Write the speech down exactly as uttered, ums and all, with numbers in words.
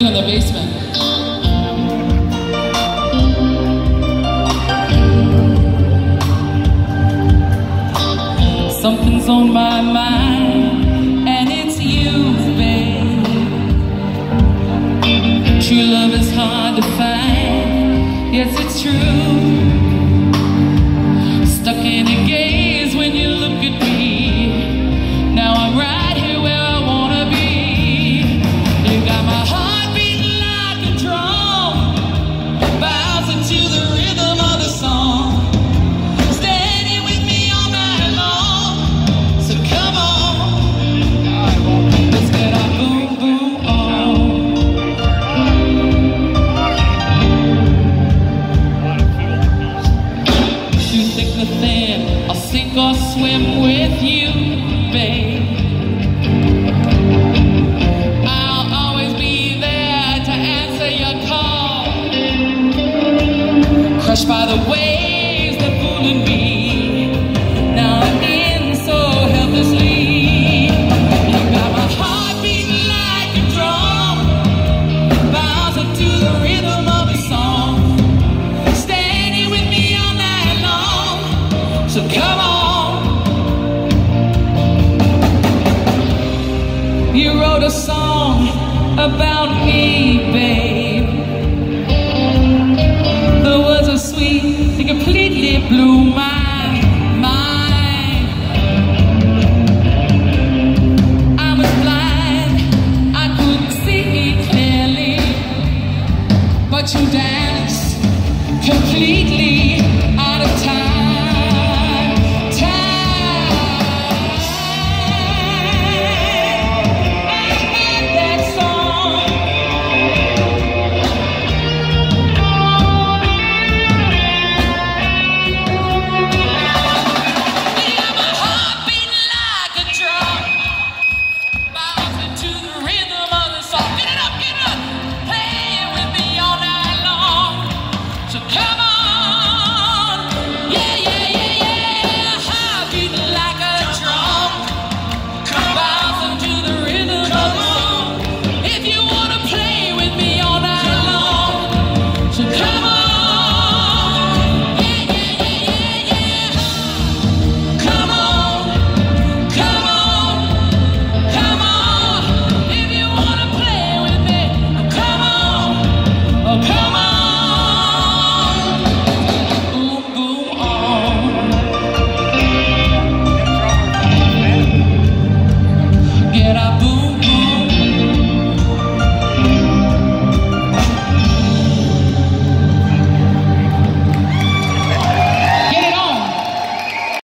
In the basement. Something's on my mind, and it's you, babe. True love is hard to find, yes it's true. Stuck in a gaze when you look at me. Now I'm right here where I wanna be. You got my heart to the rhythm of the song, standing with me all night long. So come on, let's get our boom boom on. Through thick or thin, I'll sink or swim with you, babe. I'll always be there to answer your call. Crushed by the waves that fooling me. Now I'm in so helplessly. You got my heart beating like a drum, bouncing to the rhythm of a song, standing with me all night long. So come on. You wrote a song about me, babe. It completely blew my mind. I was blind, I couldn't see clearly, but you danced completely.